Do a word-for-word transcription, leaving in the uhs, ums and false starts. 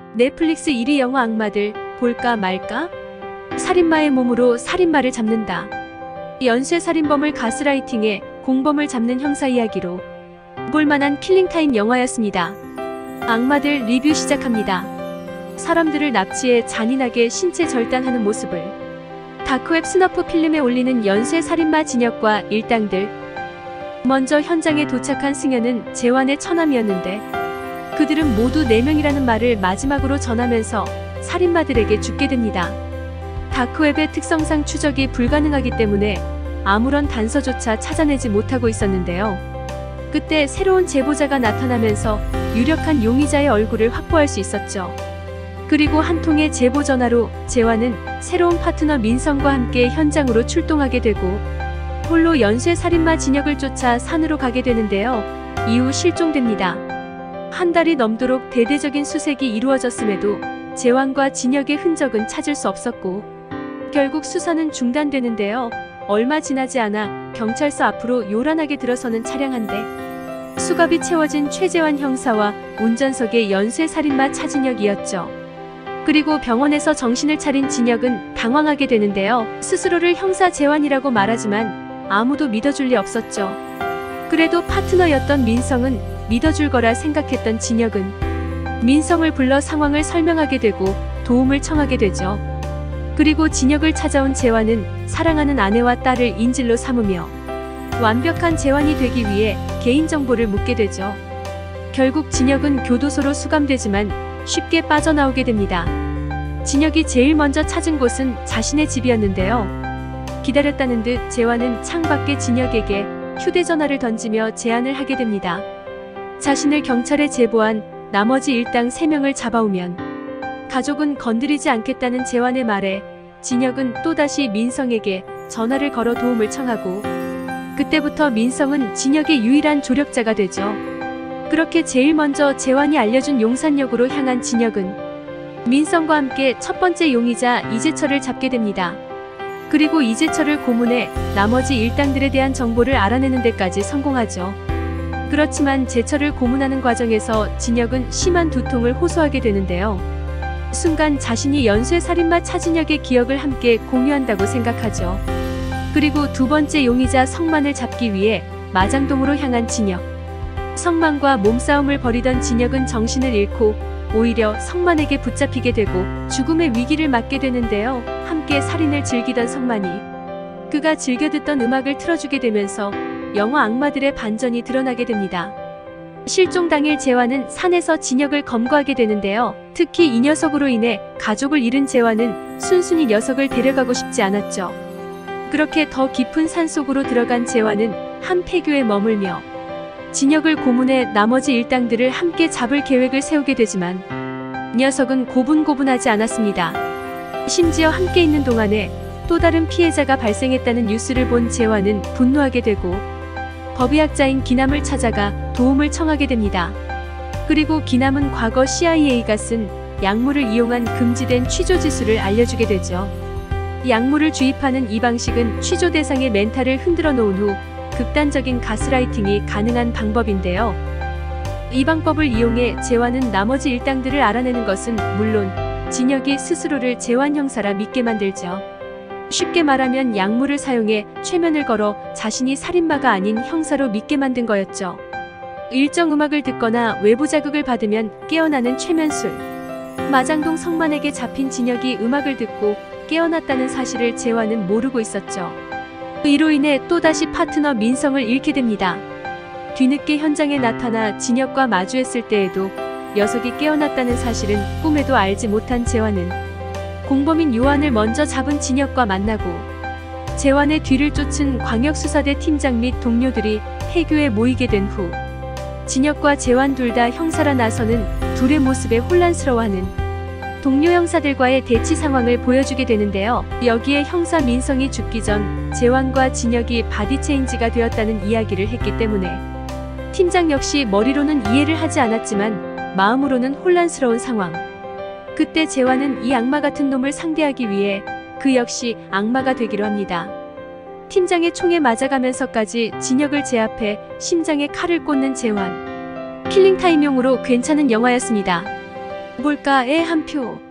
넷플릭스 일 위 영화 악마들 볼까 말까? 살인마의 몸으로 살인마를 잡는다. 연쇄살인범을 가스라이팅해 공범을 잡는 형사 이야기로 볼만한 킬링타임 영화였습니다. 악마들 리뷰 시작합니다. 사람들을 납치해 잔인하게 신체 절단하는 모습을 다크웹 스너프 필름에 올리는 연쇄살인마 진혁과 일당들. 먼저 현장에 도착한 승현은 재환의 처남이었는데 그들은 모두 네 명이라는 말을 마지막으로 전하면서 살인마들에게 죽게 됩니다. 다크웹의 특성상 추적이 불가능하기 때문에 아무런 단서조차 찾아내지 못하고 있었는데요. 그때 새로운 제보자가 나타나면서 유력한 용의자의 얼굴을 확보할 수 있었죠. 그리고 한 통의 제보 전화로 재환은 새로운 파트너 민성과 함께 현장으로 출동하게 되고 홀로 연쇄살인마 진혁을 쫓아 산으로 가게 되는데요. 이후 실종됩니다. 한 달이 넘도록 대대적인 수색이 이루어졌음에도 재환과 진혁의 흔적은 찾을 수 없었고 결국 수사는 중단되는데요. 얼마 지나지 않아 경찰서 앞으로 요란하게 들어서는 차량 한 대. 수갑이 채워진 최재환 형사와 운전석의 연쇄살인마 차진혁이었죠. 그리고 병원에서 정신을 차린 진혁은 당황하게 되는데요. 스스로를 형사 재환이라고 말하지만 아무도 믿어줄 리 없었죠. 그래도 파트너였던 민성은 믿어줄 거라 생각했던 진혁은 민성을 불러 상황을 설명하게 되고 도움을 청하게 되죠. 그리고 진혁을 찾아온 재환은 사랑하는 아내와 딸을 인질로 삼으며 완벽한 재환이 되기 위해 개인정보를 묻게 되죠. 결국 진혁은 교도소로 수감되지만 쉽게 빠져나오게 됩니다. 진혁이 제일 먼저 찾은 곳은 자신의 집이었는데요. 기다렸다는 듯 재환은 창밖에 진혁에게 휴대전화를 던지며 제안을 하게 됩니다. 자신을 경찰에 제보한 나머지 일당 세 명을 잡아오면 가족은 건드리지 않겠다는 재환의 말에 진혁은 또다시 민성에게 전화를 걸어 도움을 청하고 그때부터 민성은 진혁의 유일한 조력자가 되죠. 그렇게 제일 먼저 재환이 알려준 용산역으로 향한 진혁은 민성과 함께 첫 번째 용의자 이재철을 잡게 됩니다. 그리고 이재철을 고문해 나머지 일당들에 대한 정보를 알아내는 데까지 성공하죠. 그렇지만 재철을 고문하는 과정에서 진혁은 심한 두통을 호소하게 되는데요. 순간 자신이 연쇄살인마 차진혁의 기억을 함께 공유한다고 생각하죠. 그리고 두 번째 용의자 성만을 잡기 위해 마장동으로 향한 진혁. 성만과 몸싸움을 벌이던 진혁은 정신을 잃고 오히려 성만에게 붙잡히게 되고 죽음의 위기를 맞게 되는데요. 함께 살인을 즐기던 성만이 그가 즐겨 듣던 음악을 틀어주게 되면서 영화 악마들의 반전이 드러나게 됩니다. 실종 당일 재환은 산에서 진혁을 검거하게 되는데요. 특히 이 녀석으로 인해 가족을 잃은 재환은 순순히 녀석을 데려가고 싶지 않았죠. 그렇게 더 깊은 산속으로 들어간 재환은 한 폐교에 머물며 진혁을 고문해 나머지 일당들을 함께 잡을 계획을 세우게 되지만 녀석은 고분고분하지 않았습니다. 심지어 함께 있는 동안에 또 다른 피해자가 발생했다는 뉴스를 본 재환은 분노하게 되고 법의학자인 기남을 찾아가 도움을 청하게 됩니다. 그리고 기남은 과거 씨아이에이가 쓴 약물을 이용한 금지된 취조지수를 알려주게 되죠. 약물을 주입하는 이 방식은 취조 대상의 멘탈을 흔들어 놓은 후 극단적인 가스라이팅이 가능한 방법인데요. 이 방법을 이용해 재환은 나머지 일당들을 알아내는 것은 물론 진혁이 스스로를 재환 형사라 믿게 만들죠. 쉽게 말하면 약물을 사용해 최면을 걸어 자신이 살인마가 아닌 형사로 믿게 만든 거였죠. 일정 음악을 듣거나 외부 자극을 받으면 깨어나는 최면술. 마장동 성만에게 잡힌 진혁이 음악을 듣고 깨어났다는 사실을 재환은 모르고 있었죠. 이로 인해 또다시 파트너 민성을 잃게 됩니다. 뒤늦게 현장에 나타나 진혁과 마주했을 때에도 녀석이 깨어났다는 사실은 꿈에도 알지 못한 재환은 공범인 요한을 먼저 잡은 진혁과 만나고 재환의 뒤를 쫓은 광역수사대 팀장 및 동료들이 폐교에 모이게 된 후 진혁과 재환 둘 다 형사라 나서는 둘의 모습에 혼란스러워하는 동료 형사들과의 대치 상황을 보여주게 되는데요. 여기에 형사 민성이 죽기 전 재환과 진혁이 바디체인지가 되었다는 이야기를 했기 때문에 팀장 역시 머리로는 이해를 하지 않았지만 마음으로는 혼란스러운 상황. 그때 재환은 이 악마 같은 놈을 상대하기 위해 그 역시 악마가 되기로 합니다. 팀장의 총에 맞아가면서까지 진혁을 제압해 심장에 칼을 꽂는 재환. 킬링타임용으로 괜찮은 영화였습니다. 물가에 한 표.